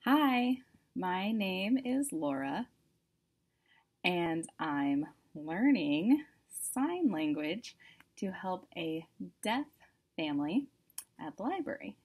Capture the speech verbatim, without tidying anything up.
Hi, my name is Laura, and I'm learning sign language to help a deaf family at the library.